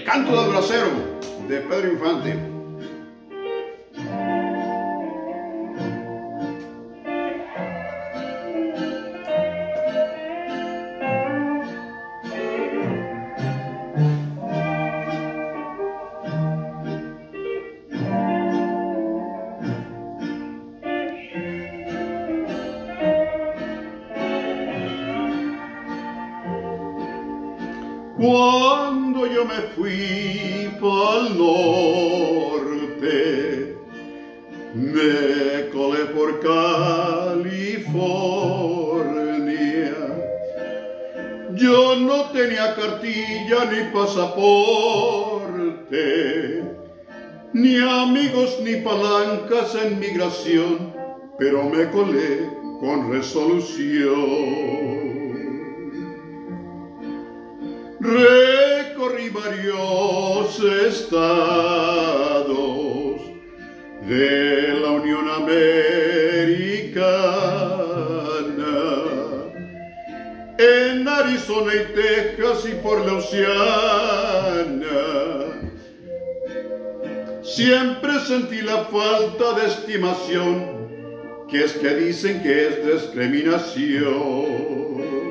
El canto del bracero, de Pedro Infante. Cuando yo me fui pa'l norte, me colé por California. Yo no tenía cartilla ni pasaporte, ni amigos ni palancas en migración, pero me colé con resolución. Recorrí varios estados de la Unión Americana, en Arizona y Texas y por la Luisiana. Siempre sentí la falta de estimación, que es que dicen que es discriminación.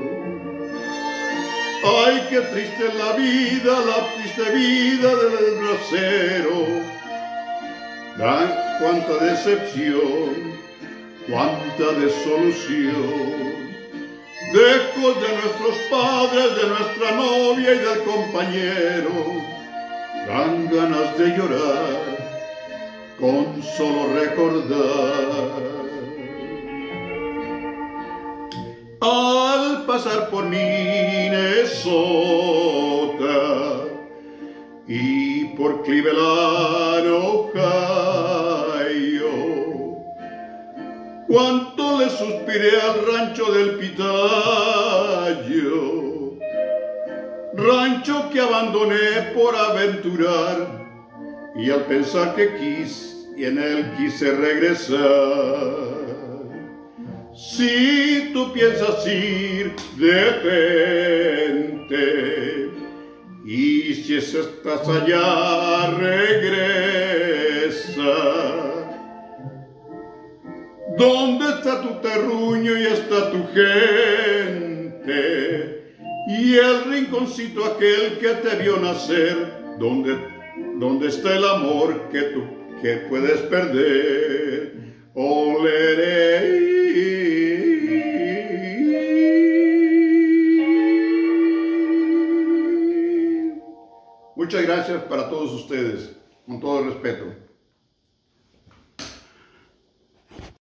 Ay, qué triste es la triste vida del bracero. Cuánta decepción, cuánta desolución. Lejos de nuestros padres, de nuestra novia y del compañero, dan ganas de llorar con solo recordar. Al pasar por Minnesota y por Cleveland, Ohio, cuánto le suspiré al rancho del Pitayo, rancho que abandoné por aventurar, y al pensar que y en él quise regresar. Si tú piensas ir, detente, y si estás allá, regresa. ¿Dónde está tu terruño y está tu gente? Y el rinconcito aquel que te vio nacer, ¿dónde está el amor que puedes perder? Oleré. Muchas gracias para todos ustedes, con todo el respeto.